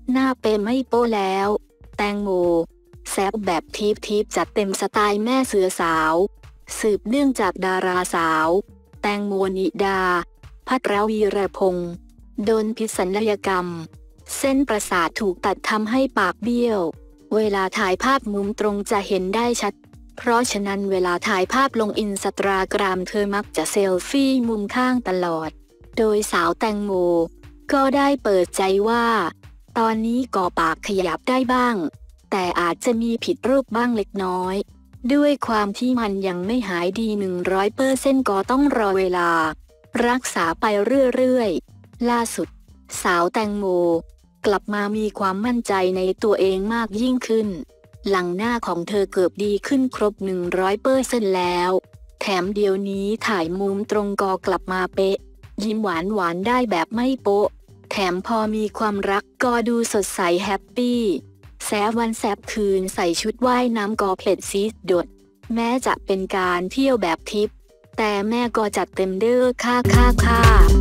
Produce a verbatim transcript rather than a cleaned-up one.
หน้าเปไม่โป้แล้วแตงโมแซบแบบทิปทิปจัดเต็มสไตล์แม่เสือสาวสืบเนื่องจากดาราสาวแตงโมนิดาภัทรวีรพงษ์โดนพิษศัลยกรรมเส้นประสาทถูกตัดทำให้ปากเบี้ยวเวลาถ่ายภาพมุมตรงจะเห็นได้ชัดเพราะฉะนั้นเวลาถ่ายภาพลงอินสตาแกรมเธอมักจะเซลฟี่มุมข้างตลอดโดยสาวแตงโมก็ได้เปิดใจว่าตอนนี้ก็ปากขยับได้บ้างแต่อาจจะมีผิดรูปบ้างเล็กน้อยด้วยความที่มันยังไม่หายดี หนึ่งร้อยเปอร์เซ็นต์ ก็ต้องรอเวลารักษาไปเรื่อยๆล่าสุดสาวแตงโมกลับมามีความมั่นใจในตัวเองมากยิ่งขึ้นหลังหน้าของเธอเกือบดีขึ้นครบ หนึ่งร้อยเปอร์เซ็นต์ แล้วแถมเดี๋ยวนี้ถ่ายมุมตรงก็กลับมาเป๊ะยิ้มหวานหวานได้แบบไม่โป๊ะแถมพอมีความรักก็ดูสดใสแฮปปี้แซบวันแซบคืนใส่ชุดว่ายน้ำก็เผ็ดซีดดดแม้จะเป็นการเที่ยวแบบทิปแต่แม่ก็จัดเต็มเด้อค่าค่าค่า